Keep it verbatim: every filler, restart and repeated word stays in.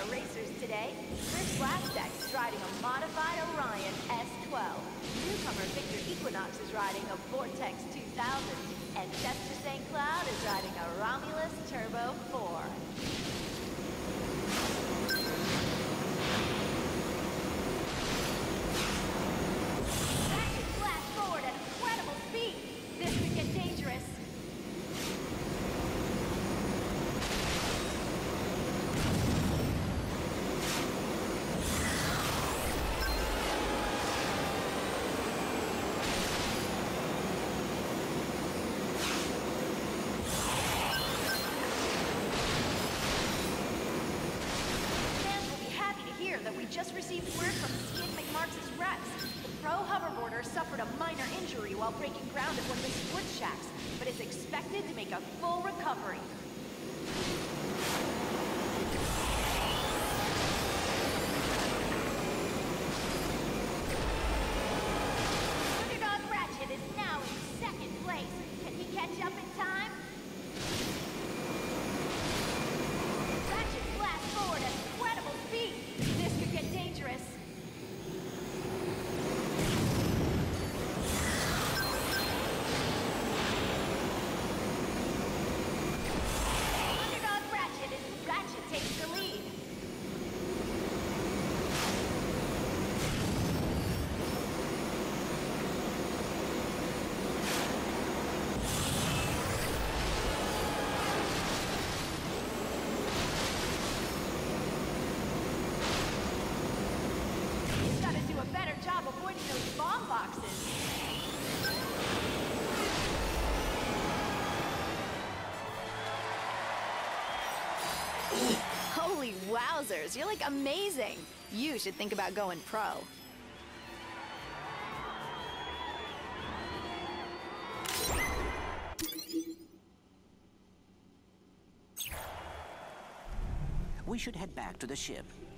racers today. Chris Blackstack is riding a modified Orion S twelve. Newcomer Victor Equinox is riding a Vortex two thousand. And Chester Saint Cloud is riding a Romulus Turbo four. Ratchet blasts forward at incredible speed. This could get dangerous. That we just received word from Skid McMarks' reps. The pro hoverboarder suffered a minor injury while breaking ground at one of the sports shacks, but is expected to make a full recovery. Underdog Ratchet is now in second place. Can he catch up in time? Ratchet blasts forward at incredible speed. This could get dangerous. Underdog Ratchet is Ratchet takes the lead. A better job avoiding those bomb boxes. Holy wowzers, you're like amazing. You should think about going pro. We should head back to the ship.